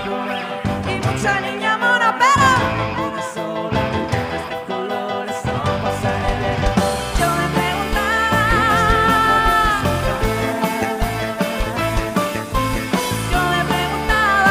y mucha niña mona, pero una sola de colores no pasaré. Yo me preguntaba, yo me preguntaba,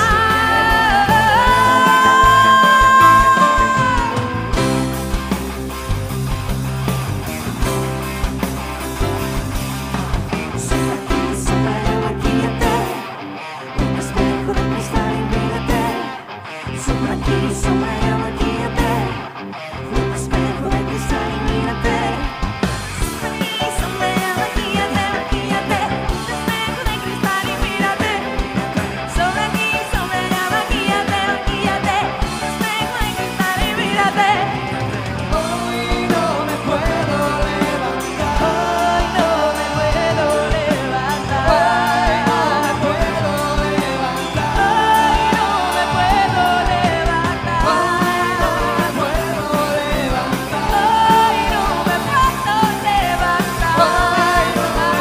sombra aquí, sombra allá, maquíllate, un espejo de cristal y mírate. Sombra aquí, sombra allá, maquíllate, un espejo de cristal y mírate. Sombra aquí, sombra allá, maquíllate, maquíllate, un espejo de cristal y mírate. Sombra aquí, sombra allá, maquíllate, maquíllate, un espejo de cristal y mírate. Hoy no me puedo levantar, hoy no me puedo levantar, hoy no me puedo levantar, hoy no me puedo levantar, hoy no me puedo levantar, hoy no me puedo levantar, hoy no me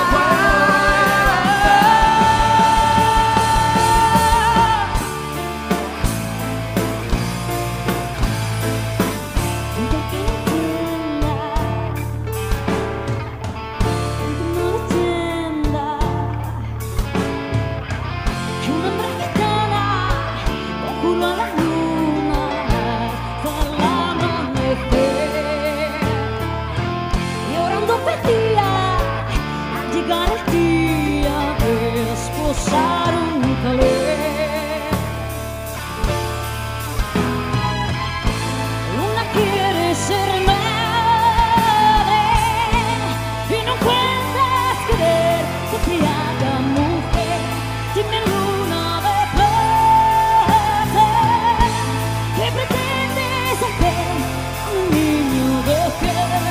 Que un hombre gitana conjuró a la luna al amanecer y orando pedía al llegar el día de esposar un calé. Luna quiere ser madre y no puedes querer que te haga mujer. Dime, luna de plata, ¿qué pretendes hacer a un niño de piel?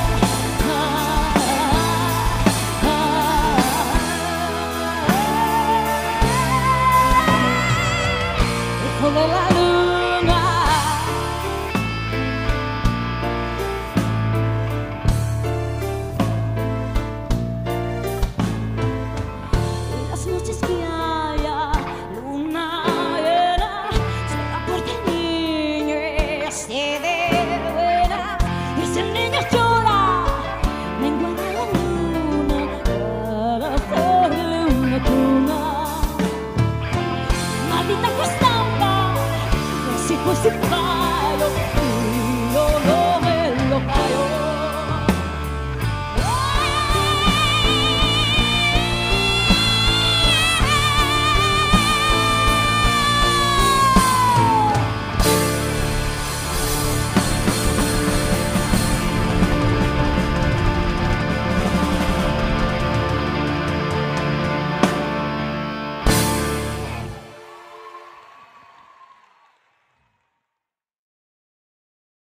Hijo de la luna. Y las noches que haya luna llena, será porque el niño esté de buena. Y si el niño llora, menguará la luna para hacerle una cuna. Maldita costampa, los hijos y padres.